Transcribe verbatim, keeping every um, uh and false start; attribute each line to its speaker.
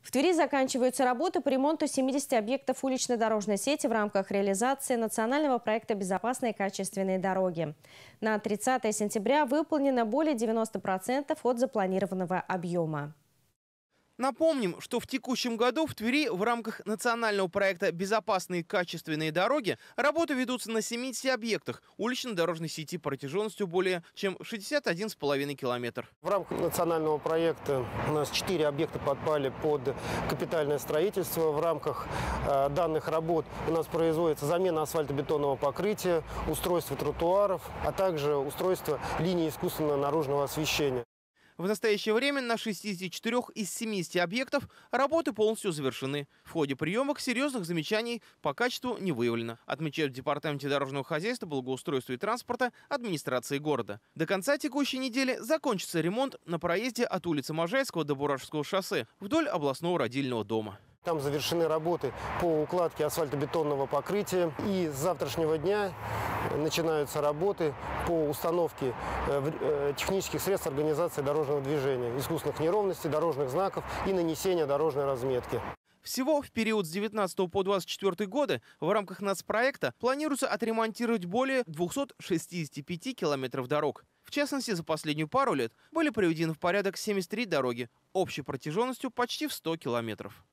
Speaker 1: В Твери заканчиваются работы по ремонту семидесяти объектов уличной дорожной сети в рамках реализации национального проекта «Безопасные и качественные дороги». На тридцатое сентября выполнено более девяноста процентов от запланированного объема.
Speaker 2: Напомним, что в текущем году в Твери в рамках национального проекта «Безопасные и качественные дороги» работы ведутся на семидесяти объектах улично-дорожной сети протяженностью более чем шестьдесят один и пять десятых километра.
Speaker 3: В рамках национального проекта у нас четыре объекта подпали под капитальное строительство. В рамках э, данных работ у нас производится замена асфальтобетонного покрытия, устройство тротуаров, а также устройство линии искусственного наружного освещения.
Speaker 2: В настоящее время на шестидесяти четырёх из семидесяти объектов работы полностью завершены. В ходе приемок серьезных замечаний по качеству не выявлено, отмечают в Департаменте дорожного хозяйства, благоустройства и транспорта администрации города. До конца текущей недели закончится ремонт на проезде от улицы Можайского до Буражского шоссе вдоль областного родильного дома.
Speaker 3: Там завершены работы по укладке асфальтобетонного покрытия. И с завтрашнего дня начинаются работы по установке технических средств организации дорожного движения, искусственных неровностей, дорожных знаков и нанесения дорожной разметки.
Speaker 2: Всего в период с девятнадцатого по двадцать четвёртый годы в рамках нацпроекта планируется отремонтировать более двухсот шестидесяти пяти километров дорог. В частности, за последнюю пару лет были приведены в порядок семьдесят три дороги общей протяженностью почти в сто километров.